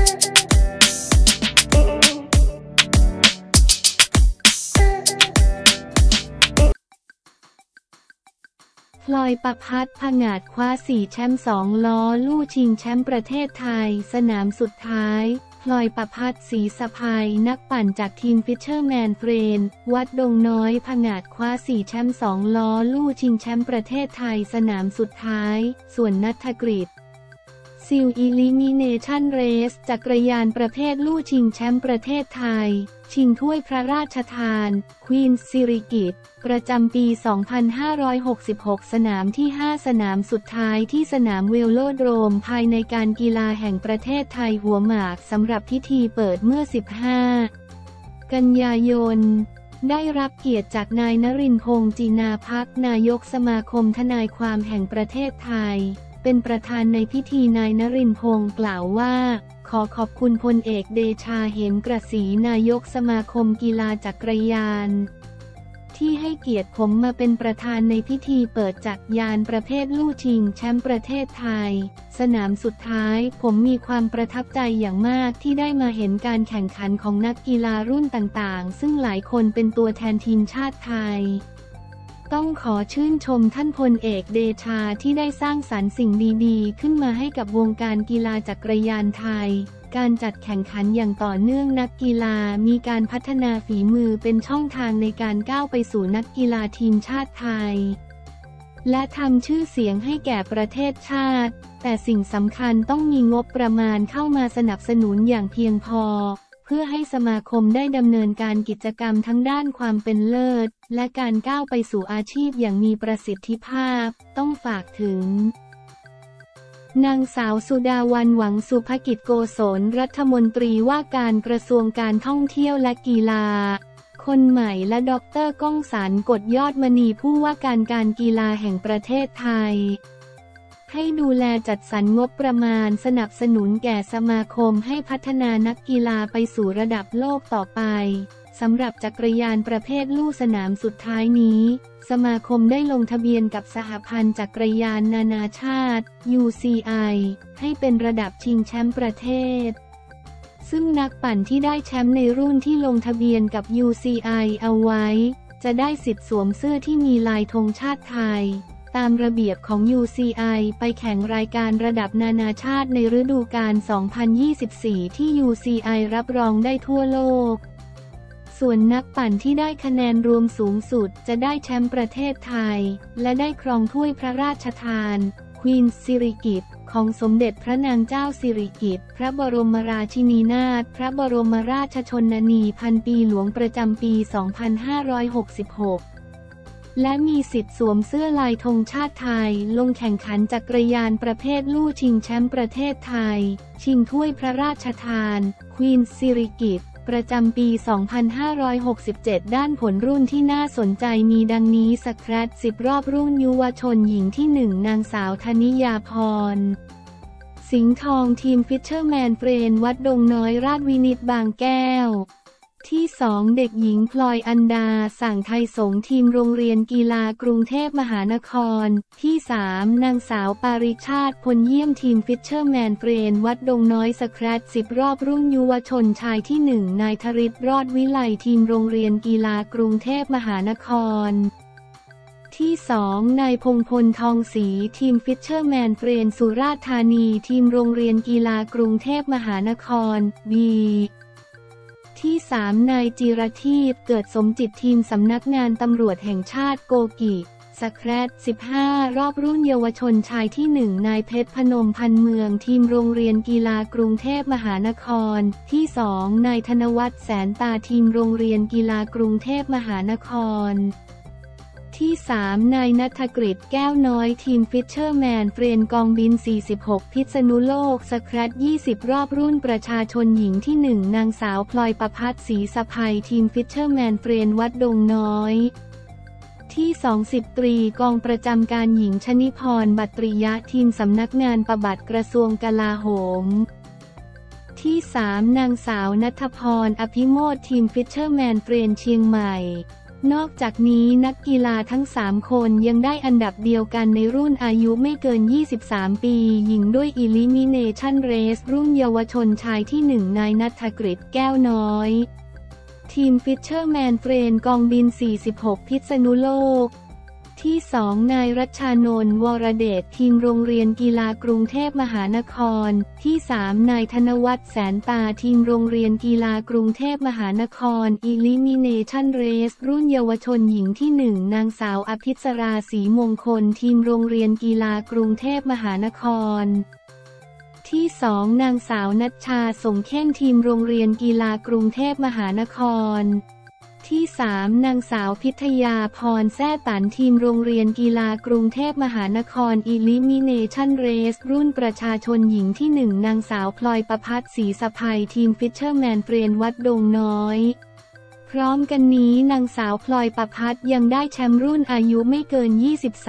พลอยประภัสผงาดคว้า4 แชมป์ 2 ล้อลู่ชิงแชมป์ประเทศไทยสนามสุดท้ายพลอยประภัสศรีสะไพนักปั่นจากทีมฟิชเชอร์แมนเฟรนด์วัดดงน้อยผงาดคว้า4 แชมป์ 2 ล้อลู่ชิงแชมป์ประเทศไทยสนามสุดท้ายส่วนณัฐกฤษซิลอิลิมิเนชั่นเรสจักรยานประเภทลู่ชิงแชมป์ประเทศไทยชิงถ้วยพระราชทานควีนส์สิริกิติ์ประจำปี 2566 สนามที่ 5 สนามสุดท้ายที่สนามเวโลโดรมภายในการกีฬาแห่งประเทศไทยหัวหมากสำหรับพิธีเปิดเมื่อ 15 กันยายนได้รับเกียรติจากนายนรินทร์ พงษ์จีนาภักดิ์นายกสมาคมทนายความแห่งประเทศไทยเป็นประธานในพิธีนายนรินทร์ พงษ์กล่าวว่าขอขอบคุณพลเอกเดชา เหมกระสีนายกสมาคมกีฬาจักรยานที่ให้เกียรติผมมาเป็นประธานในพิธีเปิดจักรยานประเภทลู่ชิงแชมป์ประเทศไทยสนามสุดท้ายผมมีความประทับใจอย่างมากที่ได้มาเห็นการแข่งขันของนักกีฬารุ่นต่างๆซึ่งหลายคนเป็นตัวแทนทีมชาติไทยต้องขอชื่นชมท่านพลเอกเดชาที่ได้สร้างสรรค์สิ่งดีๆขึ้นมาให้กับวงการกีฬาจักรยานไทยการจัดแข่งขันอย่างต่อเนื่องนักกีฬามีการพัฒนาฝีมือเป็นช่องทางในการก้าวไปสู่นักกีฬาทีมชาติไทยและทำชื่อเสียงให้แก่ประเทศชาติแต่สิ่งสำคัญต้องมีงบประมาณเข้ามาสนับสนุนอย่างเพียงพอเพื่อให้สมาคมได้ดำเนินการกิจกรรมทั้งด้านความเป็นเลิศและการก้าวไปสู่อาชีพอย่างมีประสิทธิภาพต้องฝากถึงนางสาวสุดาวันหวังสุภกิจโกศลรัฐมนตรีว่าการกระทรวงการท่องเที่ยวและกีฬาคนใหม่และดร.ก้องสรรกฎยอดมณีผู้ว่าการกีฬาแห่งประเทศไทยให้ดูแลจัดสรรงบประมาณสนับสนุนแก่สมาคมให้พัฒนานักกีฬาไปสู่ระดับโลกต่อไปสำหรับจักรยานประเภทลู่สนามสุดท้ายนี้สมาคมได้ลงทะเบียนกับสหพันธ์จักรยานนานาชาติ UCI ให้เป็นระดับชิงแชมป์ประเทศซึ่งนักปั่นที่ได้แชมป์ในรุ่นที่ลงทะเบียนกับ UCI เอาไว้จะได้สิทธิ์สวมเสื้อที่มีลายธงชาติไทยตามระเบียบของ UCI ไปแข่งรายการระดับนานาชาติในฤดูกาล 2024 ที่ UCI รับรองได้ทั่วโลกส่วนนักปั่นที่ได้คะแนนรวมสูงสุดจะได้แชมป์ประเทศไทยและได้ครองถ้วยพระราชทานควีนส์สิริกิติ์ของสมเด็จพระนางเจ้าสิริกิติ์พระบรมราชินีนาถพระบรมราชชนนีพันปีหลวงประจำปี 2566และมีสิทธิ์สวมเสื้อลายธงชาติไทยลงแข่งขันจักรยานประเภทลู่ชิงแชมป์ประเทศไทยชิงถ้วยพระราชทานควีนส์สิริกิติ์ประจำปี 2567 ด้านผลรุ่นที่น่าสนใจมีดังนี้สแครท10 รอบรุ่นยุวชนหญิงที่ 1 นางสาวธนิยาพรสิงห์ทองทีมฟิชเชอร์แมนเฟรนด์วัดดงน้อยราชวินิตบางแก้วที่ 2 เด็กหญิงพลอยอันดาสั่งไทยสงฆ์ทีมโรงเรียนกีฬากรุงเทพมหานครที่ 3 นางสาวปาริชาติพลเยี่ยมทีมฟิชเชอร์แมนเฟรนด์วัดดงน้อยสแครท10 รอบรุ่นยุวชนชายที่ 1 นายธริศรอดวิไลทีมโรงเรียนกีฬากรุงเทพมหานครที่ 2 นายพงพลทองศรีทีมฟิชเชอร์แมนเฟรนด์สุราษฎร์ธานีทีมโรงเรียนกีฬากรุงเทพมหานครบีที่ 3 นายจิรทีพเกิดสมจิตทีมสำนักงานตำรวจแห่งชาติโกกิสแครท15 รอบรุ่นเยาวชนชายที่ 1 นายเพชรพนมพันเมืองทีมโรงเรียนกีฬากรุงเทพมหานครที่ 2 นายธนวัฒน์แสนตาทีมโรงเรียนกีฬากรุงเทพมหานครที่ 3 นายณัฐกฤษแก้วน้อยทีมฟิชเชอร์แมนเฟรนด์กองบิน 46 พิษณุโลกสแครท20 รอบรุ่นประชาชนหญิงที่ 1 นางสาวพลอยประภัสศรีสะไพทีมฟิชเชอร์แมนเฟรนด์วัดดงน้อยที่ 20 ตรีกองประจำการหญิงชนิพรบัตริยะทีมสำนักงานปบัติกระทรวงกลาโหมที่ 3 นางสาวณัฐพรอภิโมทย์ทีมฟิชเชอร์แมนเฟรนด์เชียงใหม่นอกจากนี้นักกีฬาทั้ง3คนยังได้อันดับเดียวกันในรุ่นอายุไม่เกิน23ปีหญิงด้วย Elimination Race รุ่นเยาวชนชายที่1นายณัฐกฤษแก้วน้อยทีมฟิชเชอร์แมนเฟรนกองบิน46พิษณุโลกที่2นายรัชชานนท์วรเดชทีมโรงเรียนกีฬากรุงเทพมหานครที่3นายธนวัฒน์แสนตาทีมโรงเรียนกีฬากรุงเทพมหานคร Elimination Race รุ่นเยาวชนหญิงที่1นางสาวอภิสราศรีมงคลทีมโรงเรียนกีฬากรุงเทพมหานครที่2นางสาวณัชชาสงเข้มทีมโรงเรียนกีฬากรุงเทพมหานครที่3นางสาวพิทยาพรแซ่ตันทีมโรงเรียนกีฬากรุงเทพมหานคร Elimination Race รุ่นประชาชนหญิงที่1นางสาวพลอยประภัสศรีสะไพทีมฟิชเชอร์แมนเฟรนวัดดงน้อยพร้อมกันนี้นางสาวพลอยประภัสยังได้แชมป์รุ่นอายุไม่เกิน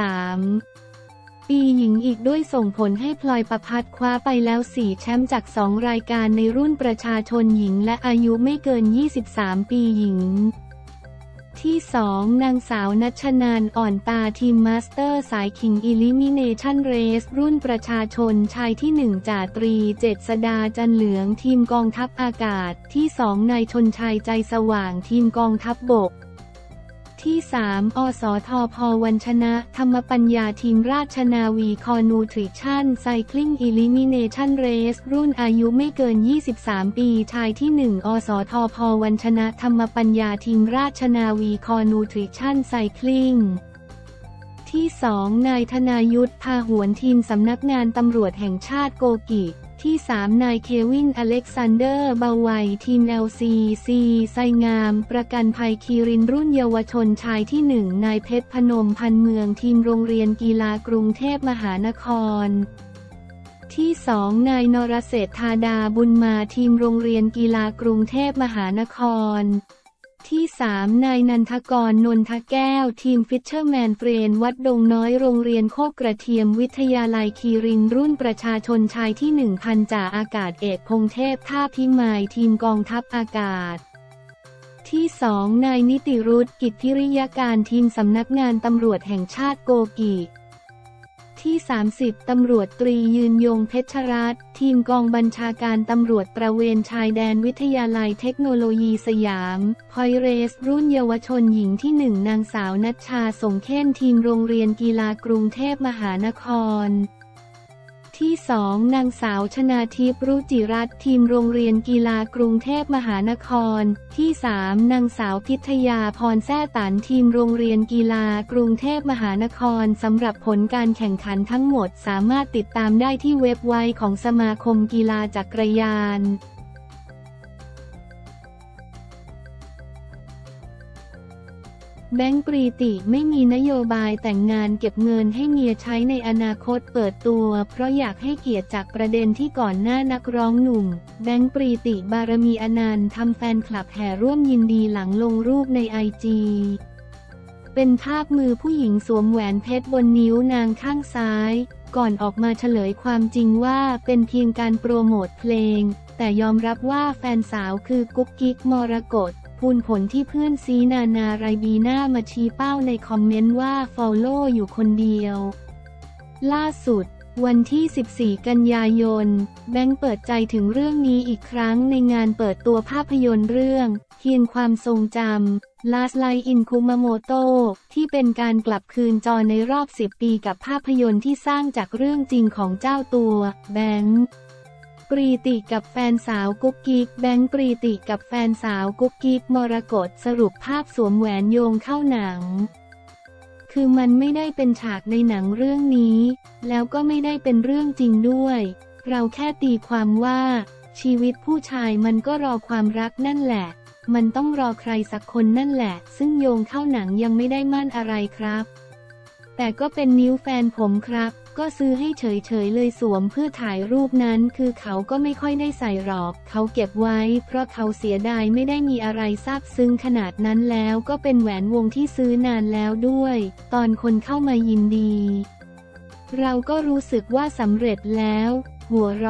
23ปีหญิงอีกด้วยส่งผลให้พลอยประภัสคว้าไปแล้ว4แชมป์จาก2รายการในรุ่นประชาชนหญิงและอายุไม่เกิน23ปีหญิงที่2นางสาวณัชนันท์อ่อนตาทีมมาสเตอร์สายขิง Elimination Race รุ่นประชาชนชายที่1จ่าตรีเจษฎาจันเหลืองทีมกองทัพอากาศที่2นายชนชัยใจสว่างทีมกองทัพบกที่3อสทพ.วันชนะธรรมปัญญาทีมราชนาวีคอนูทริชั่นไซคลิง Elimination Race รุ่นอายุไม่เกิน23ปีชายที่1อสทพ.วันชนะธรรมปัญญาทีมราชนาวีคอนูทริชั่นไซคลิงที่2นายธนายุทธพาหวนทีมสำนักงานตำรวจแห่งชาติโกกิที่3นายเควินอเล็กซานเดอร์เบาไวทีม LCC ไซงามประกันภัยคีรินรุ่นเยาวชนชายที่1นายเพชรพนมพันเมืองทีมโรงเรียนกีฬากรุงเทพมหานครที่2นายนรเศรษฐาดาบุญมาทีมโรงเรียนกีฬากรุงเทพมหานครที่3นายนันทกรนนทแก้วทีมฟิชเชอร์แมนเฟรนวัดดงน้อยโรงเรียนโคกกระเทียมวิทยาลัยคีรินรุ่นประชาชนชายที่1พันจ่าอากาศเอกพงเทพท่าพิมายทีมกองทัพอากาศที่2นายนิติรุตกิจพิริยการทีมสำนักงานตำรวจแห่งชาติโกกิที่30ตำรวจตรียืนยงเพชรรัตน์ทีมกองบัญชาการตำรวจตระเวนชายแดนวิทยาลัยเทคโนโลยีสยามพอยเรสรุ่นเยาวชนหญิงที่1นางสาวณัชชาสงเข้มทีมโรงเรียนกีฬากรุงเทพมหานครที่2นางสาวชนาทิพย์รุจิรัตน์ทีมโรงเรียนกีฬากรุงเทพมหานครที่3นางสาวพิทยาพรแซ่ตันทีมโรงเรียนกีฬากรุงเทพมหานครสำหรับผลการแข่งขันทั้งหมดสามารถติดตามได้ที่เว็บไซต์ของสมาคมกีฬาจักรยานแบงค์ปรีติไม่มีนโยบายแต่งงานเก็บเงินให้เมียใช้ในอนาคตเปิดตัวเพราะอยากให้เกียรติจากประเด็นที่ก่อนหน้านักร้องหนุ่มแบงค์ปรีติบารมีอนันต์ทำแฟนคลับแห่ร่วมยินดีหลังลงรูปในIGเป็นภาพมือผู้หญิงสวมแหวนเพชรบนนิ้วนางข้างซ้ายก่อนออกมาเฉลยความจริงว่าเป็นเพียงการโปรโมทเพลงแต่ยอมรับว่าแฟนสาวคือกุ๊กกิ๊กมรกตพูนผลที่เพื่อนซีนานาไรบีน่ามาชี้เป้าในคอมเมนต์ว่าฟอลโล่อยู่คนเดียวล่าสุดวันที่14กันยายนแบงค์เปิดใจถึงเรื่องนี้อีกครั้งในงานเปิดตัวภาพยนตร์เรื่องเคียนความทรงจำ Last Light in Kumamoto ที่เป็นการกลับคืนจอในรอบ10ปีกับภาพยนตร์ที่สร้างจากเรื่องจริงของเจ้าตัวแบงค์ปรีติกับแฟนสาวกุ๊กกิ๊กแบงค์ปรีติกับแฟนสาวกุ๊กกิ๊กมรกตสรุปภาพสวมแหวนโยงเข้าหนังคือมันไม่ได้เป็นฉากในหนังเรื่องนี้แล้วก็ไม่ได้เป็นเรื่องจริงด้วยเราแค่ตีความว่าชีวิตผู้ชายมันก็รอความรักนั่นแหละมันต้องรอใครสักคนนั่นแหละซึ่งโยงเข้าหนังยังไม่ได้มั่นอะไรครับแต่ก็เป็นนิ้วแฟนผมครับก็ซื้อให้เฉยๆเลยสวมเพื่อถ่ายรูปนั้นคือเขาก็ไม่ค่อยได้ใส่หรอกเขาเก็บไว้เพราะเขาเสียดายไม่ได้มีอะไรซาบซึ้งขนาดนั้นแล้วก็เป็นแหวนวงที่ซื้อนานแล้วด้วยตอนคนเข้ามายินดีเราก็รู้สึกว่าสำเร็จแล้วหัวเราะ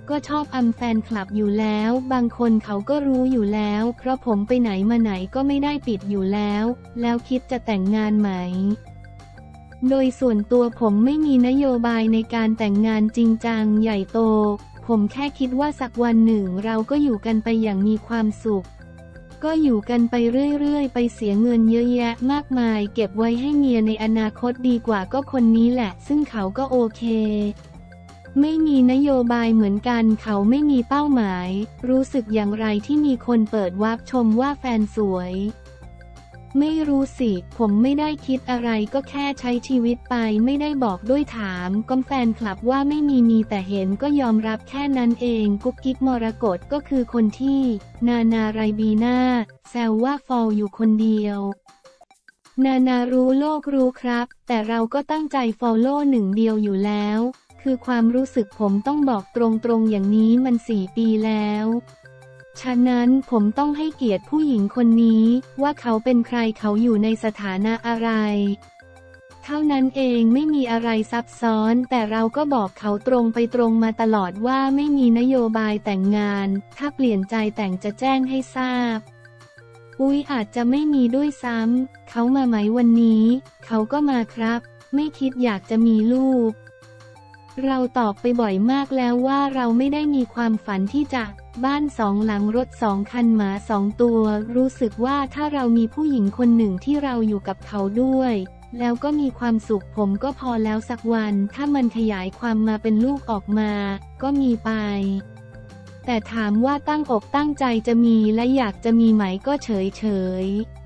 ก็ชอบอำแฟนคลับอยู่แล้วบางคนเขาก็รู้อยู่แล้วเพราะผมไปไหนมาไหนก็ไม่ได้ปิดอยู่แล้วคิดจะแต่งงานไหมโดยส่วนตัวผมไม่มีนโยบายในการแต่งงานจริงจังใหญ่โตผมแค่คิดว่าสักวันหนึ่งเราก็อยู่กันไปอย่างมีความสุขก็อยู่กันไปเรื่อยๆไปเสียเงินเยอะแยะมากมายเก็บไว้ให้เมียในอนาคตดีกว่าก็คนนี้แหละซึ่งเขาก็โอเคไม่มีนโยบายเหมือนกันเขาไม่มีเป้าหมายรู้สึกอย่างไรที่มีคนเปิดวาร์ปชมว่าแฟนสวยไม่รู้สิผมไม่ได้คิดอะไรก็แค่ใช้ชีวิตไปไม่ได้บอกด้วยถามก็แฟนคลับว่าไม่มีแต่เห็นก็ยอมรับแค่นั้นเองกุ๊กกิ๊บมรกตก็คือคนที่นาไรบีน่าแซวว่าฟอลอยู่คนเดียวนารู้โลกรู้ครับแต่เราก็ตั้งใจฟอลโล่หนึ่งเดียวอยู่แล้วคือความรู้สึกผมต้องบอกตรงๆอย่างนี้มัน4 ปีแล้วฉะนั้นผมต้องให้เกียรติผู้หญิงคนนี้ว่าเขาเป็นใครเขาอยู่ในสถานะอะไรเท่านั้นเองไม่มีอะไรซับซ้อนแต่เราก็บอกเขาตรงไปตรงมาตลอดว่าไม่มีนโยบายแต่งงานถ้าเปลี่ยนใจแต่งจะแจ้งให้ทราบอาจจะไม่มีด้วยซ้ำเขามาไหมวันนี้เขาก็มาครับไม่คิดอยากจะมีลูกเราตอบไปบ่อยมากแล้วว่าเราไม่ได้มีความฝันที่จะบ้าน2 หลังรถ2 คันหมา2 ตัวรู้สึกว่าถ้าเรามีผู้หญิงคนหนึ่งที่เราอยู่กับเขาด้วยแล้วก็มีความสุขผมก็พอแล้วสักวันถ้ามันขยายความมาเป็นลูกออกมาก็มีไปแต่ถามว่าตั้งอกตั้งใจจะมีและอยากจะมีไหมก็เฉย